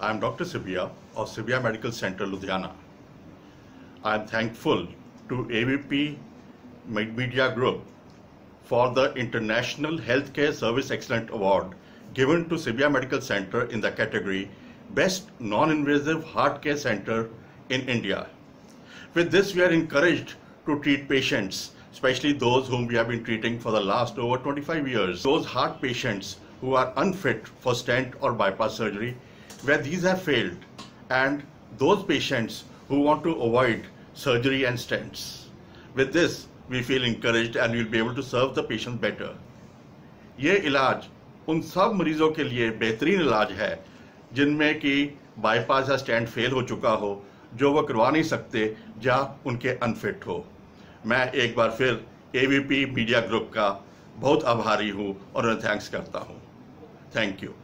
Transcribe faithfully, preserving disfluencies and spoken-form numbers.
I am Doctor Sibia of Sibia Medical Center, Ludhiana. I am thankful to A V P Media Group for the International Healthcare Service Excellence Award given to Sibia Medical Center in the category Best Non-Invasive Heart Care Center in India. With this, we are encouraged to treat patients, especially those whom we have been treating for the last over twenty-five years. Those heart patients who are unfit for stent or bypass surgery, where these have failed, and those patients who want to avoid surgery and stents. With this, we feel encouraged and we will be able to serve the patient better. ये इलाज उन सब मरीजों के लिए बेहतरीन इलाज है जिनमें कि बाईपास या स्टेंट फेल हो चुका हो, जो वो करवा नहीं सकते या उनके अनफिट हो। मैं एक बार फिर A V P media group का बहुत आभारी हूँ और उन्हें थैंक्स करता हूँ। Thank you.